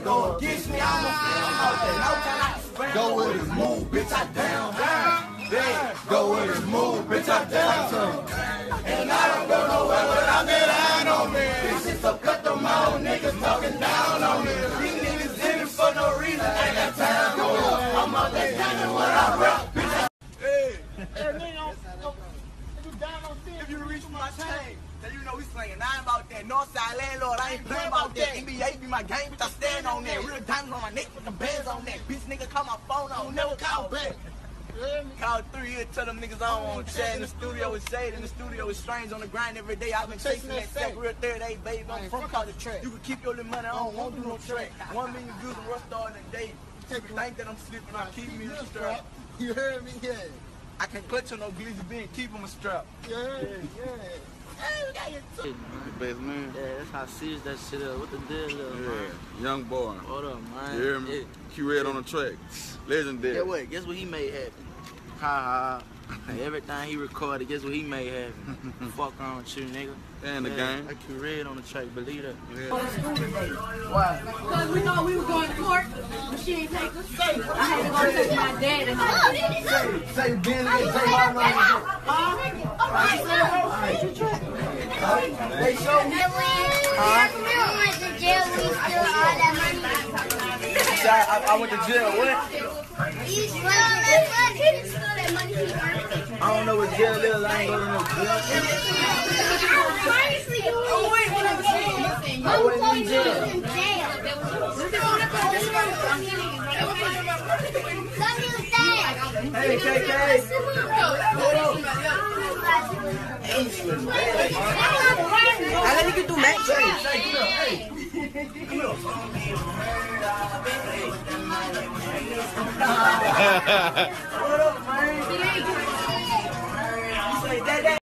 go against me, I'm a fan. Go with his move, bitch, I down. Go with his move, bitch, I down. And I don't go nowhere without that line on me. This shit so cut them old niggas talking down on me. These niggas in it for no reason, ain't got time for it. I'm out there standing when I rap, bitch. Hey, nigga, if you reach my chain, then you know we slinging. I ain't about that Northside landlord, I ain't playing about that. NBA be my game, bitch, I stand on that. Real diamonds on my neck with the bands on that. Bitch, nigga, call my phone on, never call back. Call 3 years, tell them niggas I don't want to chat. In the studio with Shade, in the studio with Strange on the grind every day. I've been chasing that sack, real third day, baby. I'm from college. You can keep your little money, I don't want to do no track. 1 million views and rush star in a day. You think that I'm slipping, I keep me in the strap. You heard me? Yeah. I can't clutch on no glizzy bin, keep him a strap. Yeah. Hey, we got your Best man. Yeah, that's how serious that shit is. What the deal is, man? Young boy. Hold up, man. You hear me? Q-Red on the track. Legendary. Guess what? Guess what he made happen? Ha ha. Everything he recorded, guess what he made happen? Fuck on with you, nigga. And the game. I Q-Red on the track, believe that. Yeah. Why? Because we know we were going to court, but she ain't take us. I had to go take my dad and her. Say Billy, say my mama. They show me. We went to jail, we stole all that money. I went to jail, what? You stole that money he earned. I don't know what jail is, I ain't going to no jail. Oh, wait, what I was saying? I was in jail. Hey, KK. Let me get through, Max. Hey,